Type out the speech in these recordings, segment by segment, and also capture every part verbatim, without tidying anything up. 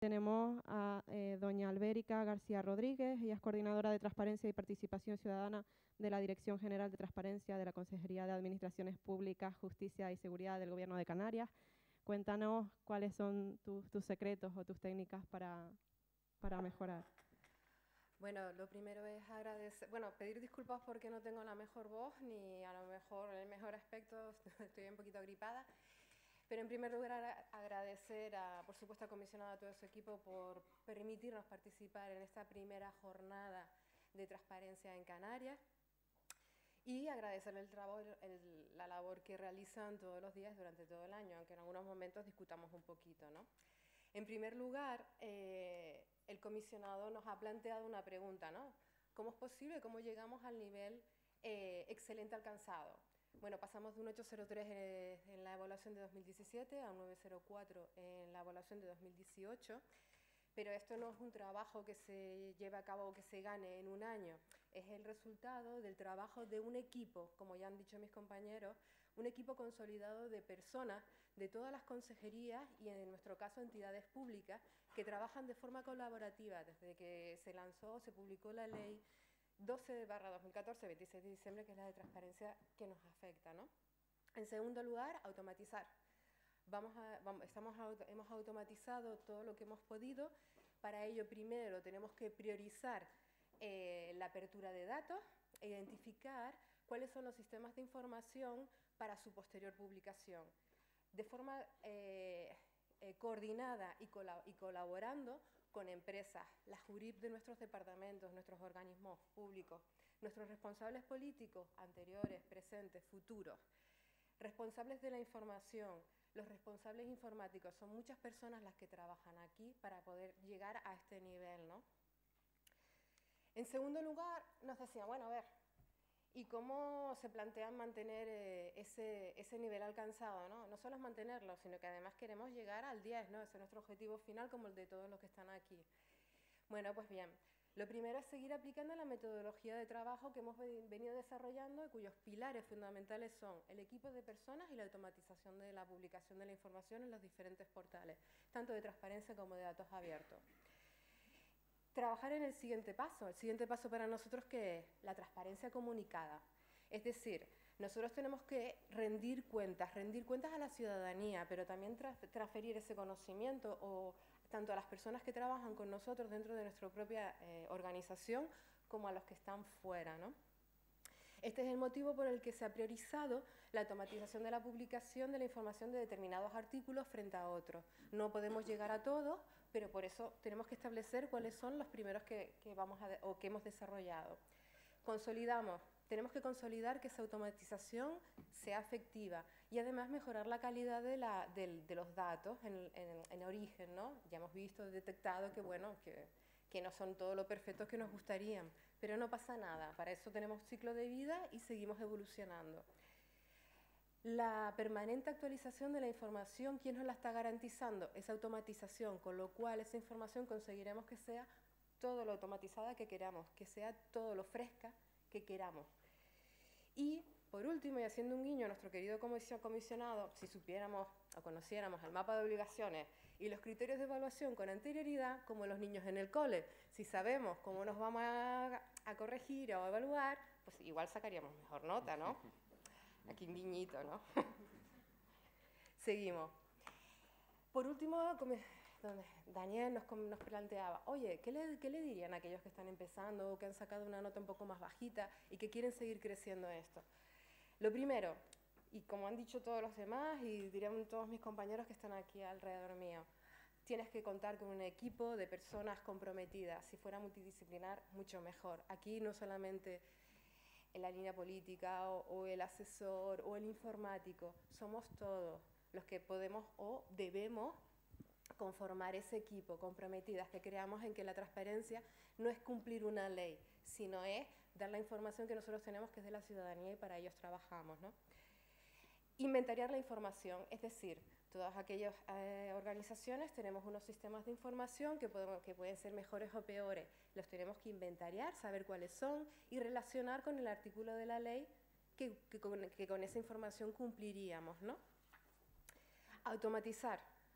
Tenemos a eh, doña Albérica García Rodríguez, ella es coordinadora de Transparencia y Participación Ciudadana de la Dirección General de Transparencia de la Consejería de Administraciones Públicas, Justicia y Seguridad del Gobierno de Canarias. Cuéntanos cuáles son tus, tus secretos o tus técnicas para, para mejorar. Bueno, lo primero es agradecer, bueno, pedir disculpas porque no tengo la mejor voz ni a lo mejor el mejor aspecto, estoy un poquito gripada. Pero en primer lugar agradecer, a, por supuesto, al comisionado, a todo su equipo por permitirnos participar en esta primera jornada de transparencia en Canarias y agradecerle el trabajo, el, la labor que realizan todos los días durante todo el año, aunque en algunos momentos discutamos un poquito, ¿no? En primer lugar, eh, el comisionado nos ha planteado una pregunta, ¿no? ¿Cómo es posible? ¿Cómo llegamos al nivel eh, excelente alcanzado? Bueno, pasamos de un ocho coma cero tres eh, en la evaluación de dos mil diecisiete a un nueve coma cero cuatro en la evaluación de dos mil dieciocho, pero esto no es un trabajo que se lleve a cabo o que se gane en un año, es el resultado del trabajo de un equipo, como ya han dicho mis compañeros, un equipo consolidado de personas de todas las consejerías y en nuestro caso entidades públicas que trabajan de forma colaborativa desde que se lanzó, se publicó la ley doce barra dos mil catorce, veintiséis de diciembre, que es la de transparencia que nos afecta, ¿no? En segundo lugar, automatizar. Vamos a, vamos, estamos, hemos automatizado todo lo que hemos podido. Para ello, primero, tenemos que priorizar eh, la apertura de datos e identificar cuáles son los sistemas de información para su posterior publicación. De forma eh, eh, coordinada y, colab y colaborando con empresas, las jurip de nuestros departamentos, nuestros organismos públicos, nuestros responsables políticos anteriores, presentes, futuros, responsables de la información, los responsables informáticos, son muchas personas las que trabajan aquí para poder llegar a este nivel, ¿no? En segundo lugar, nos decían, bueno, a ver, ¿y cómo se plantean mantener eh, ese, ese nivel alcanzado, ¿no? No solo es mantenerlo, sino que además queremos llegar al diez, ¿no? Ese es nuestro objetivo final, como el de todos los que están aquí. Bueno, pues bien, lo primero es seguir aplicando la metodología de trabajo que hemos venido desarrollando y cuyos pilares fundamentales son el equipo de personas y la automatización de la publicación de la información en los diferentes portales, tanto de transparencia como de datos abiertos. Trabajar en el siguiente paso. El siguiente paso para nosotros, que es la transparencia comunicada. Es decir, nosotros tenemos que rendir cuentas, rendir cuentas a la ciudadanía, pero también tra transferir ese conocimiento o tanto a las personas que trabajan con nosotros dentro de nuestra propia eh, organización como a los que están fuera, ¿no? Este es el motivo por el que se ha priorizado la automatización de la publicación de la información de determinados artículos frente a otros. No podemos llegar a todos, pero por eso tenemos que establecer cuáles son los primeros que, que, vamos a, o que hemos desarrollado. Consolidamos, tenemos que consolidar que esa automatización sea efectiva y además mejorar la calidad de, la, de, de los datos en, en, en origen, ¿no? Ya hemos visto, detectado que, bueno, que que no son todo lo perfectos que nos gustarían, pero no pasa nada, para eso tenemos ciclo de vida y seguimos evolucionando. La permanente actualización de la información, ¿quién nos la está garantizando? Esa automatización, con lo cual esa información conseguiremos que sea todo lo automatizada que queramos, que sea todo lo fresca que queramos. Y, por último, y haciendo un guiño a nuestro querido comisionado, si supiéramos o conociéramos el mapa de obligaciones y los criterios de evaluación con anterioridad, como los niños en el cole, si sabemos cómo nos vamos a, a corregir o a evaluar, pues igual sacaríamos mejor nota, ¿no? Aquí un guiñito, ¿no? Seguimos. Por último, Daniel nos, nos planteaba, oye, ¿qué le, ¿qué le dirían a aquellos que están empezando o que han sacado una nota un poco más bajita y que quieren seguir creciendo esto? Lo primero, y como han dicho todos los demás y dirían todos mis compañeros que están aquí alrededor mío, tienes que contar con un equipo de personas comprometidas. Si fuera multidisciplinar, mucho mejor. Aquí no solamente en la línea política o, o el asesor o el informático, somos todos los que podemos o debemos conformar ese equipo, comprometidas, que creamos en que la transparencia no es cumplir una ley, sino es dar la información que nosotros tenemos, que es de la ciudadanía, y para ellos trabajamos, ¿no? Inventariar la información, es decir, todas aquellas eh, organizaciones tenemos unos sistemas de información que, podemos, que pueden ser mejores o peores, los tenemos que inventariar, saber cuáles son y relacionar con el artículo de la ley que, que, con, que con esa información cumpliríamos, ¿no? Automatizar.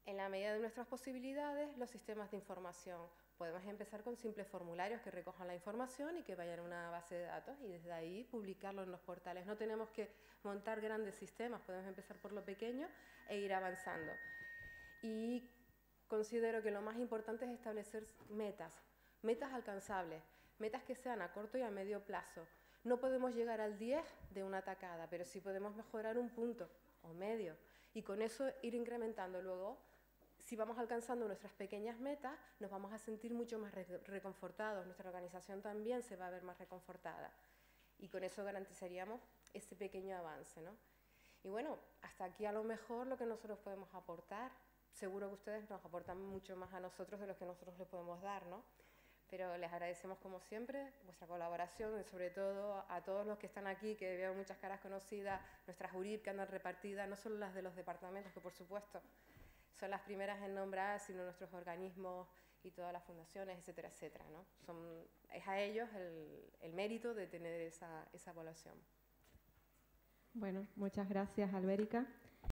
En la medida de nuestras posibilidades, los sistemas de información. Podemos empezar con simples formularios que recojan la información y que vayan a una base de datos y desde ahí publicarlo en los portales. No tenemos que montar grandes sistemas, podemos empezar por lo pequeño e ir avanzando. Y considero que lo más importante es establecer metas, metas alcanzables, metas que sean a corto y a medio plazo. No podemos llegar al diez de una tacada, pero sí podemos mejorar un punto o medio y con eso ir incrementando. Luego, si vamos alcanzando nuestras pequeñas metas, nos vamos a sentir mucho más reconfortados, nuestra organización también se va a ver más reconfortada y con eso garantizaríamos ese pequeño avance, ¿no? Y bueno, hasta aquí a lo mejor lo que nosotros podemos aportar. Seguro que ustedes nos aportan mucho más a nosotros de lo que nosotros les podemos dar, ¿no? Pero les agradecemos como siempre vuestra colaboración y sobre todo a todos los que están aquí, que veo muchas caras conocidas, nuestras U R I P que andan repartidas, no solo las de los departamentos, que por supuesto son las primeras en nombrar, sino nuestros organismos y todas las fundaciones, etcétera, etcétera, ¿no? Son, es a ellos el, el mérito de tener esa, esa evaluación. Bueno, muchas gracias, Albérica.